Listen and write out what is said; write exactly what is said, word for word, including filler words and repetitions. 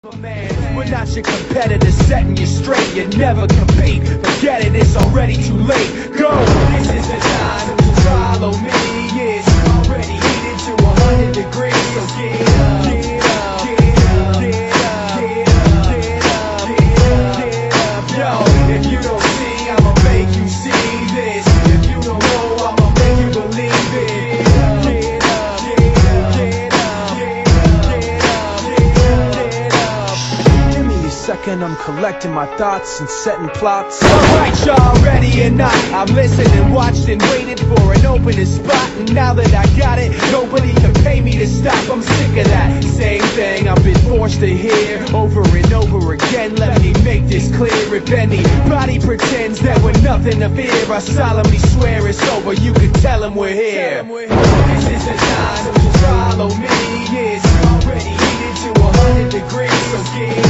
Man, we're not your competitors, setting you straight. You never compete. Forget it, it's already too late. Go! This is the time to follow me. It's already heated to a hundred degrees. So get up, get up, get up, get up, get up, get up, get up, get up. Yo, if you don't see, I'ma make you see this. If you don't know, I'ma make you believe it. Get up, get up, get up, get up, get up, get up. Give me a second, I'm collecting my thoughts and setting plots. Alright, y'all ready or not? I've listened and watched and waited for an opening spot. And now that I got it, nobody can pay me to stop. I'm sick of that same thing I've been forced to hear over and over again. Let me make this clear. If anybody pretends that we're nothing to fear, I solemnly swear it's over. You can tell them we're here. This is the time to follow me. It's already heated to a hundred degrees. So get